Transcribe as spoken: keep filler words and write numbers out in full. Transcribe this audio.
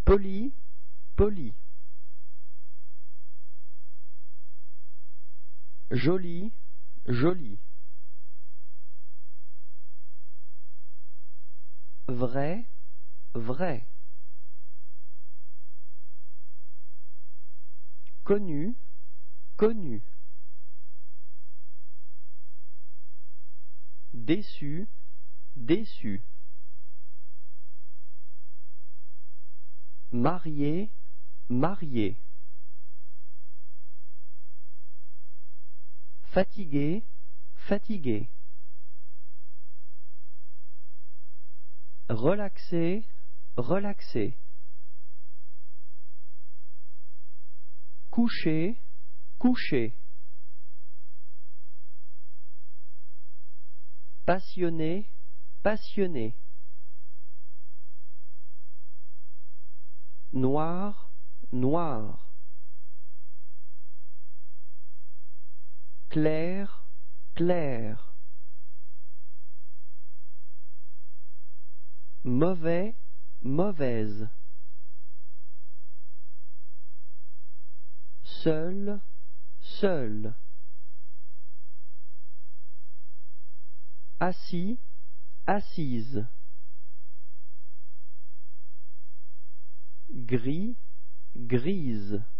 Poli, poli. Joli, joli. Vrai, vrai. Connu, connu. Déçu, déçu. Marié, marié. Fatigué, fatigué. Relaxé, relaxé. Couché, couché. Passionné, passionné. Noir, noir. Clair, clair. Mauvais, mauvaise. Seul, seul. Assis, assise. Gris, grise.